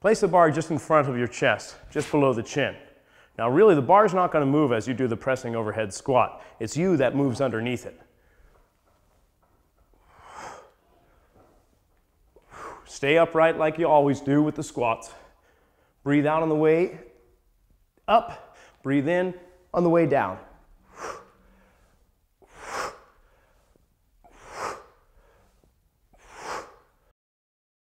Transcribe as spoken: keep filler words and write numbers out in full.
Place the bar just in front of your chest, just below the chin. Now really the bar's not going to move as you do the pressing overhead squat. It's you that moves underneath it. Stay upright like you always do with the squats. Breathe out on the way up, breathe in on the way down.